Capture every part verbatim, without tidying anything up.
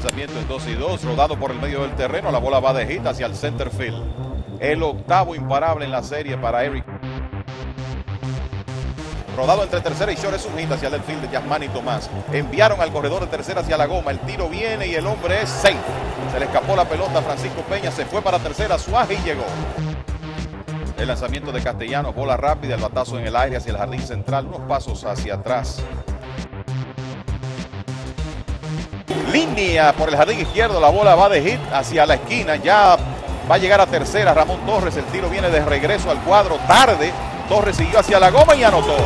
lanzamiento en dos y dos, rodado por el medio del terreno, la bola va de hit hacia el center field. El octavo imparable en la serie para Eric. Rodado entre tercera y short, es un hit hacia el left field de Yasmani Tomás. Enviaron al corredor de tercera hacia la goma, el tiro viene y el hombre es safe. Se le escapó la pelota a Francisco Peña, se fue para tercera, Suaje y llegó. El lanzamiento de Castellanos, bola rápida, el batazo en el aire hacia el jardín central, unos pasos hacia atrás. Línea por el jardín izquierdo, la bola va de hit hacia la esquina, ya va a llegar a tercera Ramón Torres, el tiro viene de regreso al cuadro, tarde, Torres siguió hacia la goma y anotó.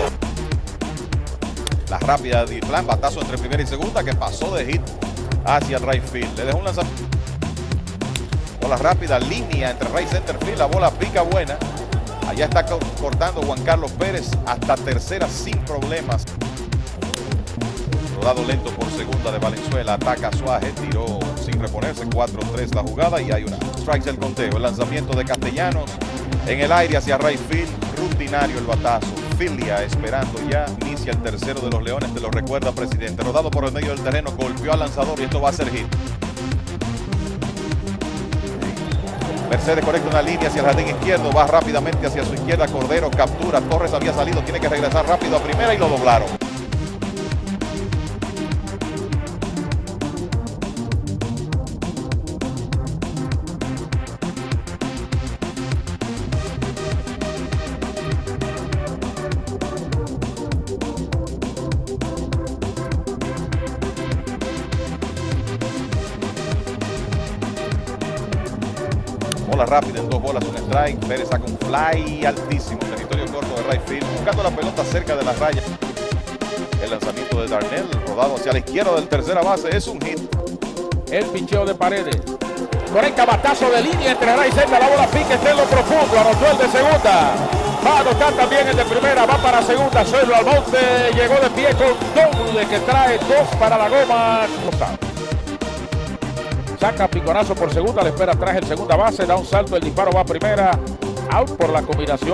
La rápida de Diplan, batazo entre primera y segunda que pasó de hit hacia el right field. Le dejó un lanzamiento. Bola rápida, línea entre right center field, la bola pica buena. Allá está cortando Juan Carlos Pérez hasta tercera sin problemas. Rodado lento por segunda de Valenzuela, ataca Suaje, tiró sin reponerse, cuatro tres la jugada y hay una strikes el conteo. El lanzamiento de Castellanos en el aire hacia right field, rutinario el batazo. Filia esperando ya, inicia el tercero de los Leones, te lo recuerda presidente. Rodado por el medio del terreno, golpeó al lanzador y esto va a ser hit. Mercedes conecta una línea hacia el jardín izquierdo, va rápidamente hacia su izquierda, Cordero captura, Torres había salido, tiene que regresar rápido a primera y lo doblaron. Bola rápida en dos bolas, un strike. Pérez saca un fly altísimo, territorio corto de right field, buscando la pelota cerca de las rayas. El lanzamiento de Darnell, rodado hacia la izquierda del tercera base, es un hit. El picheo de Paredes. Conecta batazo de línea entre right center, la bola pique, está en lo profundo, anotó el de segunda. Va a anotar también el de primera, va para segunda, Suelo Almonte, llegó de pie con doble que trae dos para la goma. Saca piconazo por segunda, le espera atrás el segunda base, da un salto, el disparo va a primera, out por la combinación.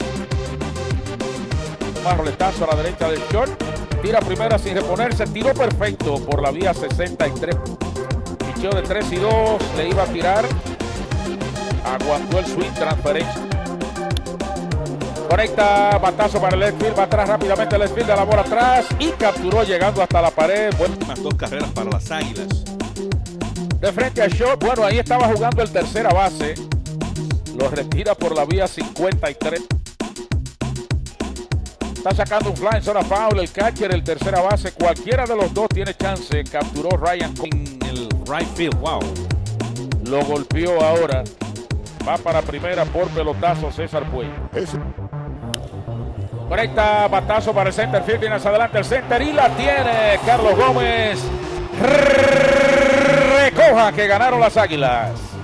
Más roletazo a la derecha del short, tira primera sin reponerse, tiró perfecto por la vía sesenta y tres. Picheo de tres y dos, le iba a tirar, aguantó el swing, transferencia. Conecta batazo para el left field, va atrás rápidamente el left field, de la bola atrás y capturó llegando hasta la pared. Buenas dos carreras para las Águilas. De frente al short, bueno, ahí estaba jugando el tercera base. Lo retira por la vía cincuenta y tres. Está sacando un fly en zona foul, el catcher, el tercera base. Cualquiera de los dos tiene chance. Capturó Ryan en el right field, wow. Lo golpeó ahora. Va para primera por pelotazo César Puello. Conecta batazo para el center field, viene hacia adelante el center y la tiene Carlos Gómez. Recoja que ganaron las Águilas.